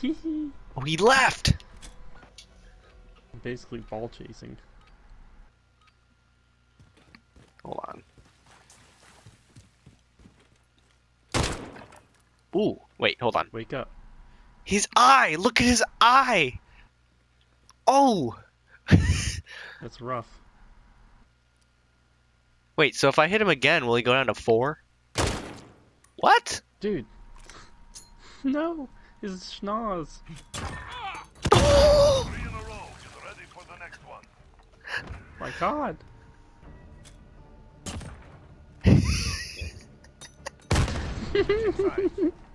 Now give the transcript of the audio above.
Oh, he left! Basically ball chasing. Hold on. Ooh, wait, hold on. Wake up. His eye! Look at his eye! Oh! That's rough. Wait, so if I hit him again, will he go down to 4? What? Dude. No! His schnoz. Oh! 3 in a row. Get ready for the next one. My god. Inside.